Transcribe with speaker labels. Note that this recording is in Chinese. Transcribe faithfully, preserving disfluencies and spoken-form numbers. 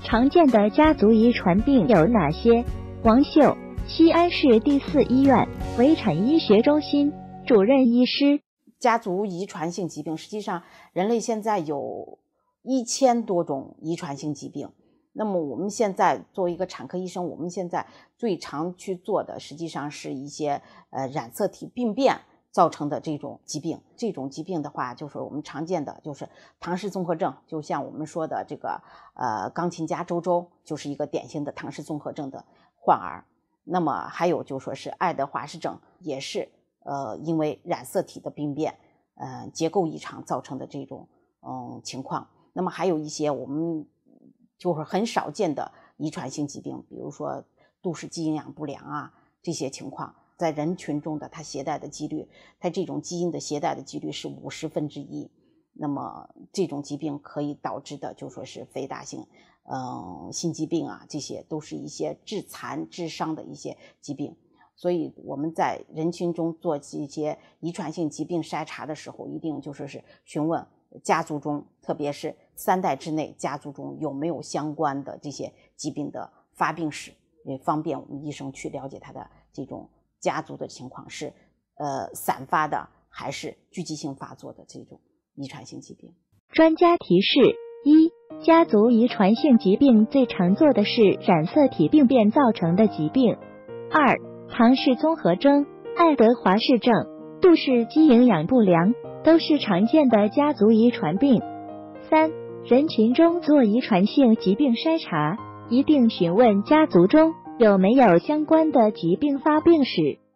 Speaker 1: 常见的家族遗传病有哪些？王秀，西安市第四医院围产医学中心主任医师。
Speaker 2: 家族遗传性疾病，实际上人类现在有一千多种遗传性疾病。那么我们现在作为一个产科医生，我们现在最常去做的，实际上是一些呃染色体病变造成的这种疾病。这种疾病的话，就是我们常见的就是唐氏综合症，就像我们说的这个呃钢琴家周周，就是一个典型的唐氏综合症的患儿。那么还有就说是爱德华氏症，也是呃因为染色体的病变，呃结构异常造成的这种嗯情况。那么还有一些我们就是很少见的遗传性疾病，比如说杜氏肌营养不良啊，这些情况在人群中的它携带的几率，它这种基因的携带的几率是五十分之一。那么这种疾病可以导致的就说是肥大性嗯心肌病啊，这些都是一些致残致伤的一些疾病。所以我们在人群中做这些遗传性疾病筛查的时候，一定就说是询问家族中，特别是三代之内家族中有没有相关的这些疾病的发病史，也方便我们医生去了解他的这种家族的情况是呃散发的还是聚集性发作的这种遗传性疾病。
Speaker 1: 专家提示：一、家族遗传性疾病最常做的是染色体病变造成的疾病；二、唐氏综合征、爱德华氏症、杜氏肌营养不良都是常见的家族遗传病。三、人群中做遗传性疾病筛查，一定询问家族中有没有相关的疾病发病史。